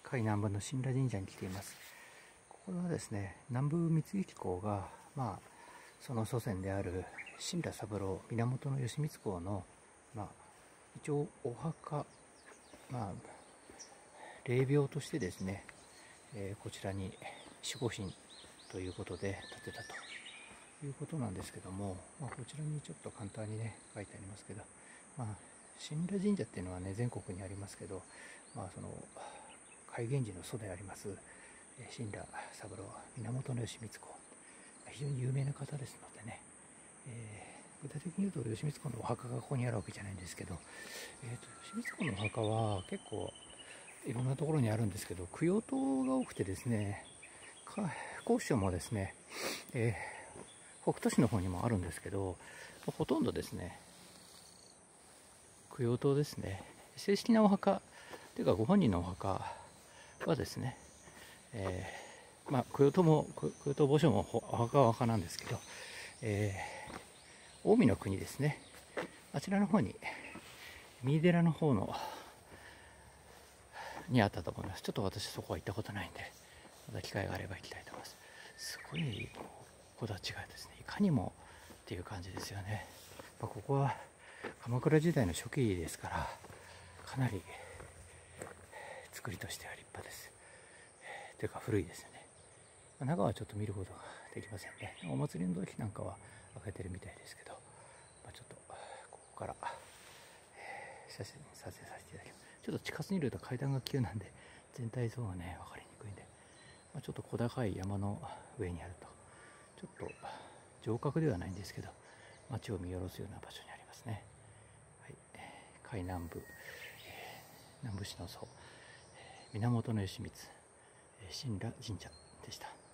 甲斐南部の新羅神社に来ています。ここはですね、南部光行公が、その祖先である新羅三郎、源義満公の、一応お墓、霊廟としてですね、こちらに守護神ということで建てたということなんですけども、こちらにちょっと簡単にね書いてありますけど、新羅神社っていうのはね全国にありますけど、その海源氏の祖であります新羅三郎、源義満公、非常に有名な方ですのでね、具体的に言うと義満公のお墓がここにあるわけじゃないんですけど、義満公のお墓は結構いろんなところにあるんですけど、供養塔が多くてですね、高知もですね、北斗市の方にもあるんですけど、ほとんどですね供養塔ですね。正式なお墓というかご本人のお墓はですね、供養塔墓所もお墓はお墓なんですけど、近江の国ですね、あちらの方に三井寺の方のにあったと思います。ちょっと私そこは行ったことないんで、また機会があれば行きたいと思います。すごい木立がですね、いかにもっていう感じですよね。ここは鎌倉時代の初期ですから、かなり作りとしては立派です。というか古いですよね。中はちょっと見ることができませんね。お祭りの時なんかは開けてるみたいですけど、ちょっとここから写真撮影させていただきます。ちょっと近すぎると階段が急なんで全体像がね分かりにくいんで、ちょっと小高い山の上にあると、ちょっと城郭ではないんですけど、街を見下ろすような場所にありますね。はい、甲斐南部、南部市の祖、源義満、新羅神社でした。